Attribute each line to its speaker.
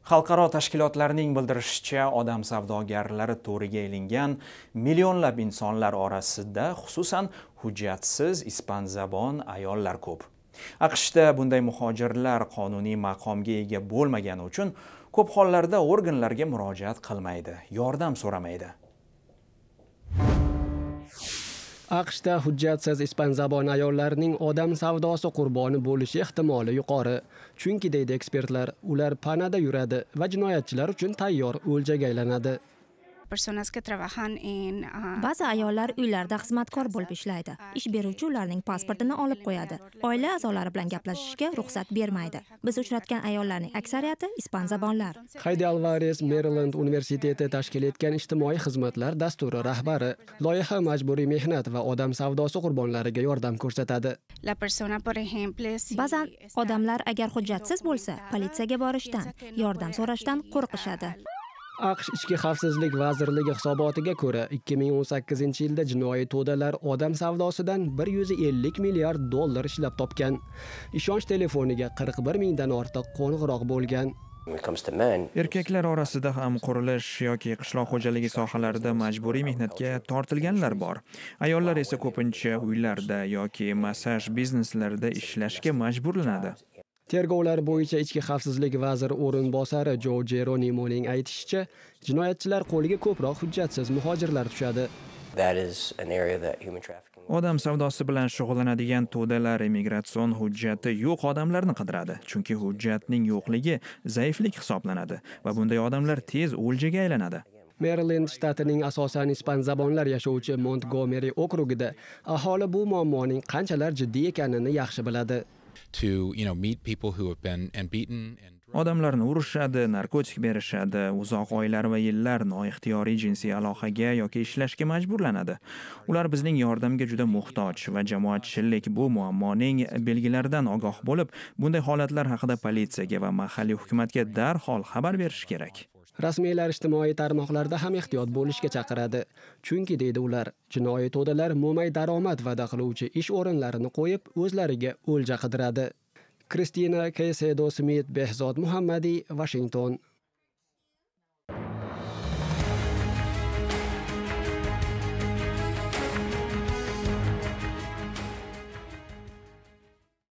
Speaker 1: Xalqaro tashkilotlarning bildirishicha, odam savdogarlari to'riga ilingan millionlab insonlar orasida xususan hujjatsiz ispanzabon ayollar ko'p. AQShda bunday muhojirlar qonuniy maqomga ega bo'lmagani uchun ko'p hollarda organlarga murojaat qilmaydi, yordam so'ramaydi.
Speaker 2: AQShda hujjatsiz ispanzabon ayollarning odam savdosi qurboni bo'lishi ehtimoli yuqori. Chunki deydi ekspertlar, ular panada yuradi va jinoyatchilar uchun tayyor o'ljaga aylanadi.
Speaker 3: Ba'zi ayollar uylarda xizmatkor bo'lib ishlaydi. Ish beruvchi ularning pasportini olib qo'yadi. Oila a'zolari bilan gaplashishga ruxsat bermaydi. Biz uchratgan ayollarning aksariyati ispanzabonlar.
Speaker 2: Haydi Alvarez Maryland universiteti tashkil etgan ijtimoiy xizmatlar dasturi rahbari. Loyiha majburiy mehnat va odam savdosi qurbonlariga yordam ko'rsatadi.
Speaker 3: Ba'zan odamlar agar hujjatsiz bo'lsa, politsiyaga borishdan, yordam so'rashdan qo'rqishadi.
Speaker 2: AQSh Ichki xavfsizlik vazirligi hisobotiga ko'ra, 2018-yilda jinoiy to'dalar odam savdosidan 150 milliard dollar ishlab topgan. Ishonch telefoniga 41 mingdan ortiq qo'ng'iroq bo'lgan.
Speaker 1: Erkaklar orasida ham qurilish yoki qishloq xo'jaligi sohalarida majburiy mehnatga tortilganlar bor. Ayollar esa ko'pincha uylarda yoki massaj bizneslarida ishlashga majburlanadi.
Speaker 2: Tergovlar bo'yicha Ichki xavfsizlik vaziri o'rinbosari Jo Geronimoning aytishicha, jinoyatchilar qo'liga ko'proq hujjatsiz muhojirlar tushadi.
Speaker 1: Odam savdosi bilan shug'ullanadigan to'dalar immigratsion hujjati yo'q odamlarni qidiradi, chunki hujjatning yo'qligi zaiflik hisoblanadi va bunday odamlar tez o'ljaga aylanadi.
Speaker 2: Maryland shtatining asosan ispanzabonlar yashovchi Montgomery okrugida aholi bu muammoning qanchalar jiddiy ekanini yaxshi biladi.
Speaker 4: Meet people who have been beaten and
Speaker 1: Odamlarni urishadi, narkotik berishadi, uzoq oylar va yillar noixtiyoriy jinsiy aloqaga yoki ishlashga majburlanadi. Ular bizning yordamga juda muhtoj va jamoatchilik bu muammoning belgilaridan ogoh bo'lib, bunday holatlar haqida politsiyaga va mahalliy hukumatga darhol xabar berish kerak.
Speaker 2: Rasmiylar ijtimoiy tarmoqlarda ham ehtiyot bo'lishga chaqiradi. Chunki deydi ular, jinoiy to'dalar mo'may daromad va'da qiluvchi ish o'rinlarini qo'yib, o'zlariga o'lja qidiradi. Kristina Caicedo Smith, Behzod Muhammadi, Washington.